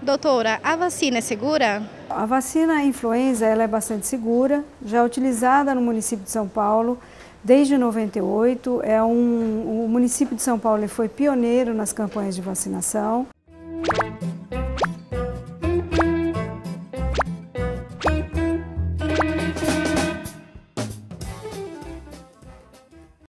Doutora, a vacina é segura? A vacina influenza ela é bastante segura, já é utilizada no município de São Paulo desde 98. O município de São Paulo foi pioneiro nas campanhas de vacinação.